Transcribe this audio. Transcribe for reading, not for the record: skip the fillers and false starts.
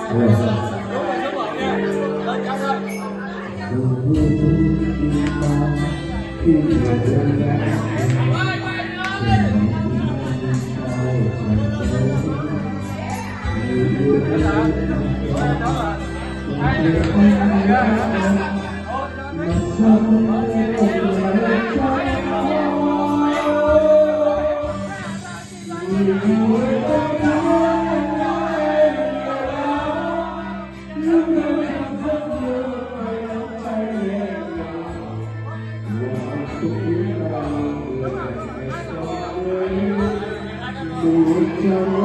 Hãy subscribe cho kênh Ghiền Mì Gõ để không bỏ lỡ những video hấp dẫn.